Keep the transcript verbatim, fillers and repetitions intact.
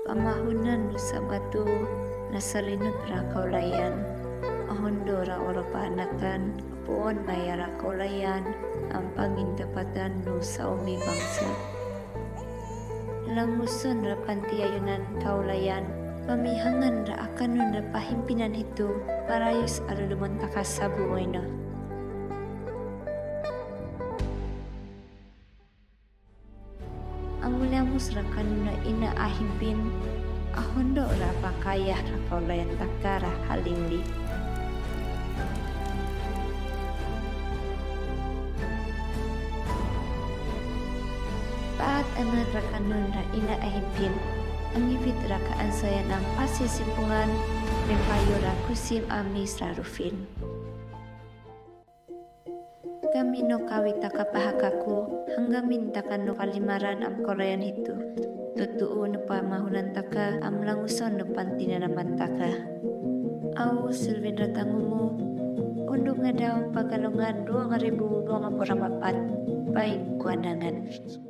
Pamahunan nusa batu nasalinut ra kaulayan. Ahondo ra oro paanakan puon mayara kaulayan ang pangintapatan nusa umi bangsa. Languson ra pantiayunan kaulayan. Pamihangan ra akan nun ra pahimpinan itu parayos alulumon takasabu moino. Angulamus ra kanuna ina ahimpin ahondo ra pakayah ra kaulayan takara halingli. Paat anak ra kanun ra ina ahimpin angipit ra kaansayan ang pasisimpungan mempayo ra kusim amis ra rufin. Kami no kawita kapahakaku hanggang minta kan no kalimaran am kaulayan itu. Tutuu no pamahunan taka am languson no pantina naman taka. Au silvin ratangumu undung nga daw pagalungan dua ribu dua puluh empat baik kuandangan.